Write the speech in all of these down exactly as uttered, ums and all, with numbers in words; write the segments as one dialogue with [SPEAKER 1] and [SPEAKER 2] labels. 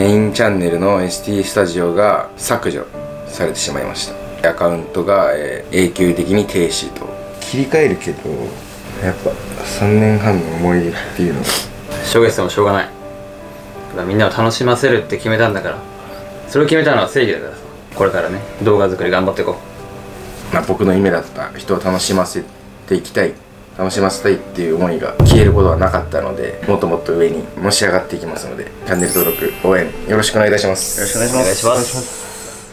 [SPEAKER 1] メインチャンネルの エスティー スタジオが削除されてしまいました。アカウントが、えー、永久的に停止と。切り替えるけどやっぱさんねんはんの思い出っていうの
[SPEAKER 2] しょげてもしょうがない。ただみんなを楽しませるって決めたんだから、それを決めたのは正義だからさ。これからね、動画作り頑張っていこう。
[SPEAKER 1] まあ僕の夢だった人を楽しませていきたい、楽しませたいっていう思いが消えることはなかったので、もっともっと上にのし上がっていきますので、チャンネル登録応援よろしくお願いいたします。
[SPEAKER 2] よろしくお願いします。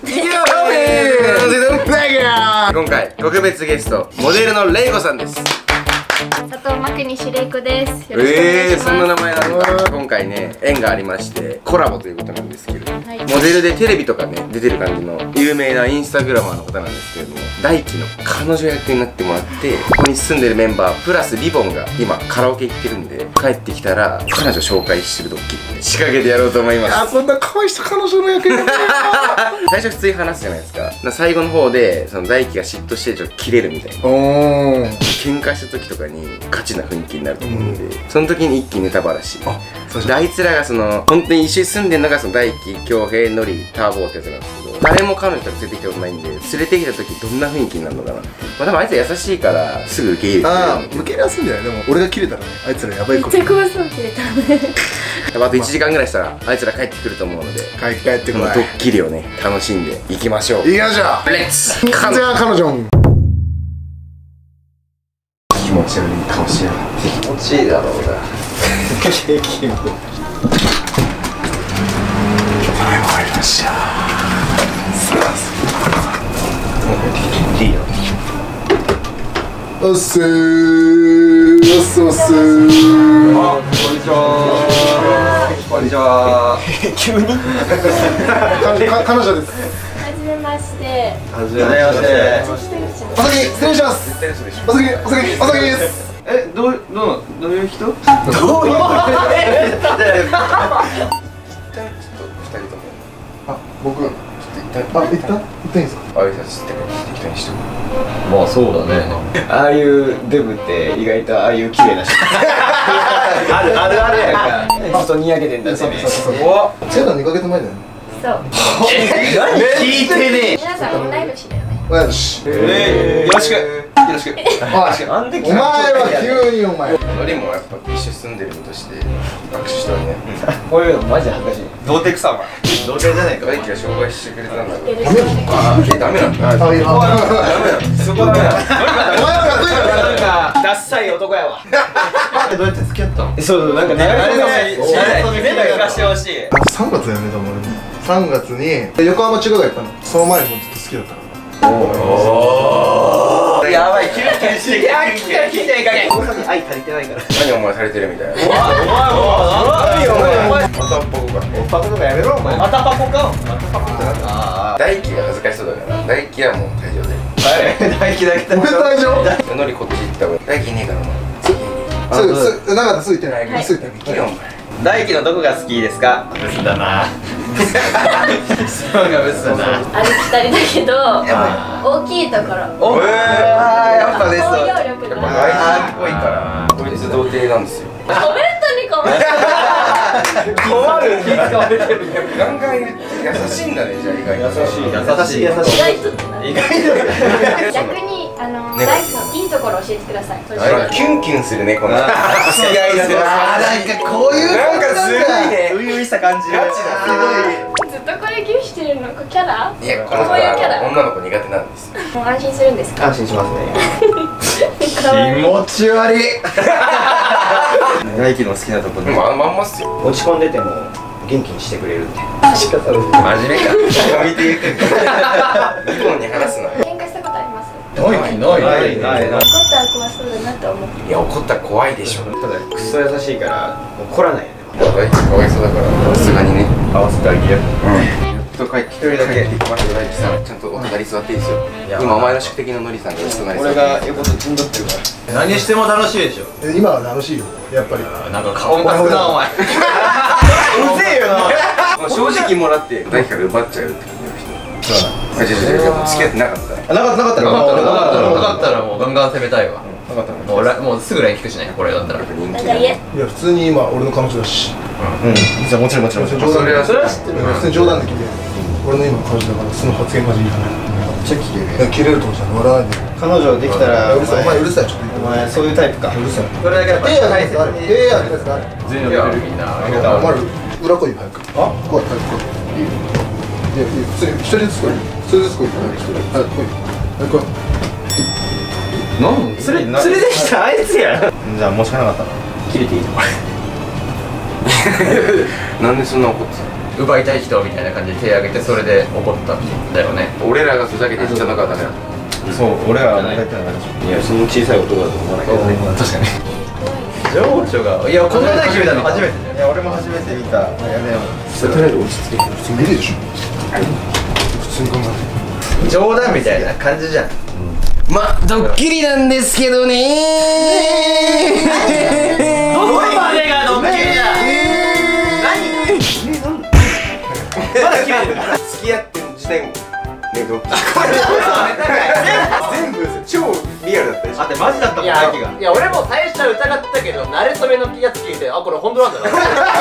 [SPEAKER 1] 今回特別ゲストモデルのレイコさんです。
[SPEAKER 3] 佐藤真国主玲子です。
[SPEAKER 1] ええー、そんな名前なんだ。今回ね縁がありましてコラボということなんですけど、はい、モデルでテレビとかね出てる感じの有名なインスタグラマーの方なんですけれども、大輝の彼女役になってもらって、ここに住んでるメンバープラスリボンが今カラオケ行ってるんで、帰ってきたら彼女紹介してるドッキリで仕掛けてやろうと思います。
[SPEAKER 4] あ、そんな可愛い人彼女の役になってる
[SPEAKER 1] 最初普通に話すじゃないですか。最後の方でその大輝が嫉妬してちょっとキレるみたいな、
[SPEAKER 4] おー
[SPEAKER 1] 喧嘩した時とかにガチな雰囲気になると思うんで、うん、その時に一気にネタバラシ。あ、であいつらがその本当に一緒に住んでるのがその大輝、恭平、ノリ、ターボーってやつなんですけど、誰も彼女と連れてきたことないんで、連れてきた時どんな雰囲気になるのかな。まあ多分あいつら優しいからすぐ受け入れてくれる。
[SPEAKER 4] ああ、受け入れやすいんじゃない。でも俺が切れたらね、あいつらやばいこと。
[SPEAKER 3] めっちゃ怖そう切れたね。
[SPEAKER 1] あといちじかんぐらいしたらあいつら帰ってくると思うので、
[SPEAKER 4] 帰って帰ってこい。
[SPEAKER 1] ドッキリをね楽しんでいきましょう。
[SPEAKER 4] いきましょう。
[SPEAKER 1] レッツ。
[SPEAKER 4] じゃあ彼女
[SPEAKER 1] 気持ち悪い顔しやがって。
[SPEAKER 2] 気持ちいいだろうな。
[SPEAKER 4] ケーキもはい、終わりました。さあ、いいよ。おっすー、おっすおっすー。
[SPEAKER 2] あ、こんにちは。こんにちは。
[SPEAKER 4] 急に彼女です。
[SPEAKER 3] はじめまして。
[SPEAKER 2] はじめまして。
[SPEAKER 4] お先失礼します。お先お先お先です。
[SPEAKER 2] え、どうどうどういう人？どういう人？
[SPEAKER 1] 一旦ちょっと二人とも。
[SPEAKER 4] あ、僕ちょっと一旦あ、一旦一旦いいですか？
[SPEAKER 1] 挨拶ってから適当にしても。
[SPEAKER 2] まあそうだね。ああいうデブって意外とああいう綺麗な人。あるあるあるやんか。ずっとにやけてんだってね。
[SPEAKER 4] お、チェダにかげつまえだよね。
[SPEAKER 3] そう。
[SPEAKER 2] え、何聞いてね。
[SPEAKER 3] 皆さん同い年だよね。
[SPEAKER 4] 同い年。
[SPEAKER 2] え、よろしく。よろしく。なんで
[SPEAKER 4] お前は急にお前。
[SPEAKER 1] ノリもやっぱ一緒に住んでる身として握手したらね。
[SPEAKER 2] こういうのマジで恥ずかしい。童貞くさお前。童貞じゃないか。
[SPEAKER 1] 大輝が紹介してくれたんだから。
[SPEAKER 3] ダメ
[SPEAKER 1] あ、え、ダメなんだ。
[SPEAKER 4] あ、いい。
[SPEAKER 1] ダメなんだ。そこダメなんだ。
[SPEAKER 4] お前はやっといたから。
[SPEAKER 2] なんかダッサい男やわ。
[SPEAKER 4] どうやって付き合ったの？
[SPEAKER 2] そうそう、なんか誰でも全部聞かせてほしい。
[SPEAKER 4] あ、さんがつだよね、多分俺ね。さんがつに横浜中華街行ったの。その前にもずっと好きだったから。
[SPEAKER 2] おお。やばい、キュンキュンしてる。いや、キュンキュンしてる。大阪に愛足りてないから。
[SPEAKER 1] 何お前されてるみたいな。
[SPEAKER 2] お前お前お前。
[SPEAKER 1] またパコか。
[SPEAKER 2] おパコとかやめろお前。またパコか。またパコってなんだ。ああ。
[SPEAKER 1] 大輝が恥ずかしそうだから。大輝はもう退場で。
[SPEAKER 2] 大輝だけ。
[SPEAKER 4] 俺退場？
[SPEAKER 1] ノリこっち行った方がいい。大輝いねえからもう。
[SPEAKER 4] すぐすぐなかったすぐ行ってない。すぐ行ってない。
[SPEAKER 1] いいよお前。
[SPEAKER 2] 大輝のどこが好きですか？ブスだな。そうがブスだな。
[SPEAKER 3] ありきたりだけど大きいところ。
[SPEAKER 2] おえ、やっぱです。
[SPEAKER 3] 包容力
[SPEAKER 1] やっぱ
[SPEAKER 3] が。
[SPEAKER 1] 外人っぽいからこいつ童貞なんですよ。
[SPEAKER 3] コメントにコメント。
[SPEAKER 2] 困る。気使われてる。
[SPEAKER 1] ガンガン言って優しいんだね。じゃあ意外と
[SPEAKER 2] 優しい優しい優しい。
[SPEAKER 3] 意外とってな。
[SPEAKER 2] 意外と。
[SPEAKER 3] 逆にあの大輝のいいところ教えてください。
[SPEAKER 1] キュンキュンするねこの。
[SPEAKER 2] あなんかこういう
[SPEAKER 1] なんかすごいね。
[SPEAKER 2] 初々しさ感じる。
[SPEAKER 3] ずっとこれギュしてるのキャラ？
[SPEAKER 1] いやこの子は女の子苦手なんですよ。
[SPEAKER 3] もう安心するんですか？
[SPEAKER 2] 安心しますね。
[SPEAKER 3] 可愛い。
[SPEAKER 2] 気持ち悪い。大輝の好きなところ。
[SPEAKER 1] でもあんまんまっすよ。
[SPEAKER 2] 落ち込んでても元気にしてくれるって。
[SPEAKER 1] 真面目か。見ていく。リボンに話すな。
[SPEAKER 3] 喧嘩したことあります？
[SPEAKER 2] ないないないない。
[SPEAKER 3] 怒ったら怖そうだなと思って。
[SPEAKER 1] いや怒ったら怖いでしょ。
[SPEAKER 2] ただクソ優しいから怒らないよね。
[SPEAKER 1] 大輝かわいそうだからさすがにね
[SPEAKER 2] 合わせてあげる。
[SPEAKER 1] やっと帰って一人だけできました大輝さん。ちゃんとお隣座っていいですよ。今お前の宿敵のノリさんが隣座って。
[SPEAKER 2] 俺が横と陣取ってるから。何しても楽しいでしょ。
[SPEAKER 4] 今は楽しいよ、やっぱり。
[SPEAKER 2] なんか顔がなお前。うぜえよな。
[SPEAKER 1] 正直もらって大輝から奪っちゃうって感じの人。そうなの。あ、違う違う違う、付き合ってなかった。
[SPEAKER 4] なかったなかった
[SPEAKER 2] なかったらなかったらもうガンガン攻めたいわ。
[SPEAKER 1] 分かった
[SPEAKER 2] もうラもうすぐ ライン 聞くしね、これだったら。
[SPEAKER 1] 人
[SPEAKER 3] なん
[SPEAKER 1] 気
[SPEAKER 3] か言え。
[SPEAKER 4] いや普通に今俺の彼女だし、
[SPEAKER 1] うんじゃあもちろんもちろんもちろん
[SPEAKER 4] 冗談で
[SPEAKER 1] それは知ってる
[SPEAKER 4] 普通に冗談で聞いて俺の今の彼女だからその発言マジいらない。
[SPEAKER 5] めっちゃキレる
[SPEAKER 4] いや切れると思うじゃん、笑わないで。
[SPEAKER 5] 彼女できたら
[SPEAKER 4] うるさい、お前うるさい、ちょっと
[SPEAKER 5] お前そういうタイプか。
[SPEAKER 4] うるさい。
[SPEAKER 2] それだけやっぱ
[SPEAKER 4] 手やるやつある、手やるやつある。
[SPEAKER 1] 全員のベルギーな
[SPEAKER 4] お前裏来いよ早く。あ、来い早く来い。いいよ。いやいや普通に一人ずつ来い。一人ずつ来い。早く来い。早く来い。
[SPEAKER 1] なん
[SPEAKER 2] 連れ連れてきたあいつや。
[SPEAKER 5] じゃあ申し訳なかったな。
[SPEAKER 2] 切れていいのこれ。
[SPEAKER 1] なんでそんな怒ってたの？
[SPEAKER 2] 奪いたい人みたいな感じで手挙げて、それで怒ったんだよね。
[SPEAKER 1] 俺らがふざけて言っちゃなかったね。
[SPEAKER 5] そう俺らは大体なんでしょ。
[SPEAKER 1] いやその小さい男だと思わないけどね。
[SPEAKER 2] 確かに。情緒がいやこんなに決めたの初めて。
[SPEAKER 5] いや俺も初めて見た。やめよう。
[SPEAKER 1] とりあえず落ち着け。
[SPEAKER 4] 普通に見るでしょ。普通に考えて。
[SPEAKER 2] 冗談みたいな感じじゃん。
[SPEAKER 1] ま、ドッキリなんですけどねー。
[SPEAKER 2] どこまでがドッキリだ。まだ決めてる。
[SPEAKER 1] 付き合ってる時点ね、ドッキリ全部超リアルだったでしょ。
[SPEAKER 2] あってマジだったもん。
[SPEAKER 6] いやいや俺も最初は疑ったけど、慣れ初めのやつ聞いて、あこれ本当なんだな。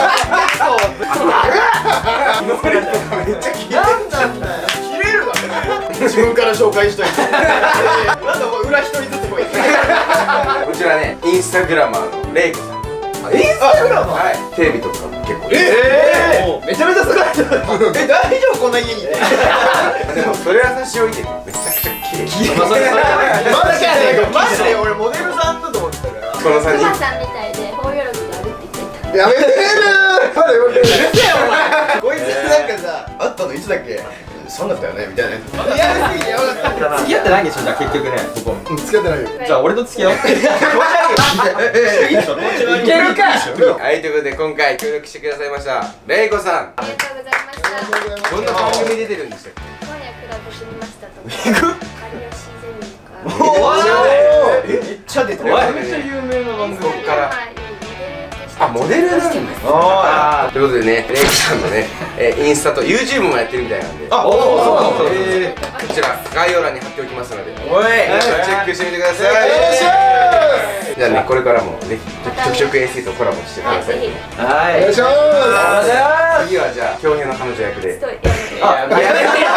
[SPEAKER 1] めっちゃキレ
[SPEAKER 6] なんなんだよ。切れるわ。自分から紹介しといて。なんだお前裏一人ずつ来い。
[SPEAKER 1] こちらね、インスタグラマーのレイコさん。
[SPEAKER 6] インスタグラマー。
[SPEAKER 1] はい、テレビとかも結構。
[SPEAKER 6] ええ。めちゃめちゃすごい。え大丈夫こんな家にいて。
[SPEAKER 1] でもそれは差し置いてめちゃくちゃ綺麗。
[SPEAKER 6] まあそれそれマジでマジで俺モデルさんだと思ってたから。
[SPEAKER 1] この三人。
[SPEAKER 3] クマさんみたいで大喜びで歩って言ってた。
[SPEAKER 4] やめてるー。彼より。
[SPEAKER 6] うるせえよお前。こいつなんかさ、会ったのいつだっけ？そんなだったよねみたいな。やりすぎてやばかった。
[SPEAKER 2] 付き合ってないんでしょじゃあ結局ねここ。
[SPEAKER 4] うん付き合ってないよ。
[SPEAKER 2] じゃあ俺と付き合おう。気持ち悪いよ。いいでしょ気持ち悪い。いけるか。
[SPEAKER 1] はい、ということで今回協力してくださいましたレイコさん。
[SPEAKER 3] ありがとうございました。
[SPEAKER 1] どんな番組出てるんでしたっけ？
[SPEAKER 3] 今夜クラブしてみましたとか。有吉ゼミとか。
[SPEAKER 6] おい。めっちゃ出てる。
[SPEAKER 1] おい
[SPEAKER 2] めっちゃ有名な番組。
[SPEAKER 1] ここからあ、モ
[SPEAKER 3] モ
[SPEAKER 1] デルなんですね。
[SPEAKER 2] あ
[SPEAKER 1] ということでね、レイコさんのね、えーインスタと YouTube もやってるみたいなんで、こ
[SPEAKER 2] あおおそうなの。
[SPEAKER 6] え
[SPEAKER 1] ちら概要欄に貼っておきますので、
[SPEAKER 2] おい。
[SPEAKER 1] 皆さんチェックしてみてください。じゃあね、これからもぜひちょくちょく エーシー とコラボしてください。
[SPEAKER 2] はい。
[SPEAKER 4] お願いします。
[SPEAKER 1] 次はじゃあ恭平の彼女役で。
[SPEAKER 3] ちょっとやめて。
[SPEAKER 2] あやめて。